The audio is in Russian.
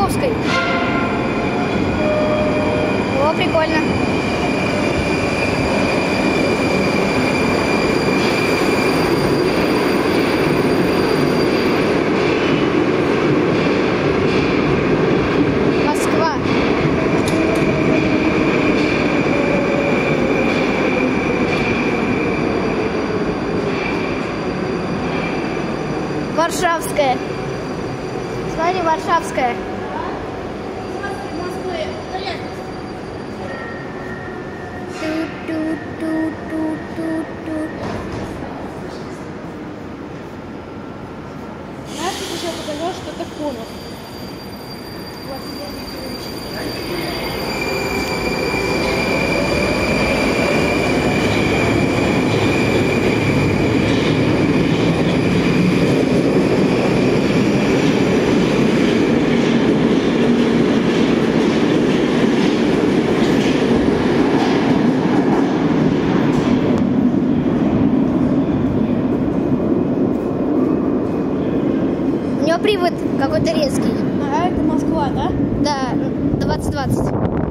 Варшавской. О, прикольно. Москва. Варшавская. Смотри, Варшавская. Знаешь, ты сейчас покажешь, что это конус. У него привод какой-то резкий. А это Москва, да? Да, 2020.